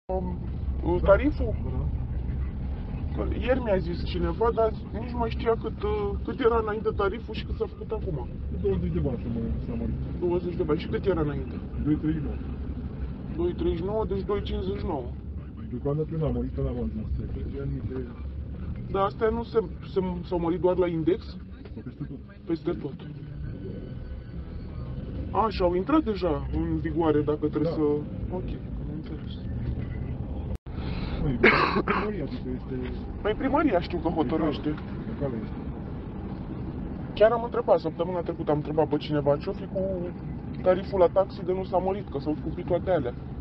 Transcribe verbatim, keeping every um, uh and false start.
Um, tariful? Ieri mi-a zis cineva, dar nici nu mai știa cât, cât era înainte tariful și cât s-a făcut acum. douăzeci de bani s-a mărit. douăzeci de bani. Și cât era înainte? doi treizeci și nouă. doi treizeci și nouă, deci doi cincizeci și nouă. Deocamdată n-a mărit în avans. Dar astea nu se, se, s-au mărit doar la index? Peste tot. Peste tot. A, și au intrat deja în vigoare dacă trebuie Da. să... Ok, am înțeles. Păi, primăria, adică este... Păi primăria știu că hotărăște. Locală este. Chiar am întrebat, săptămâna trecută am întrebat pe cineva ce-o fi cu tariful la taxi de nu s-a mărit, că s-au scumpit toate alea.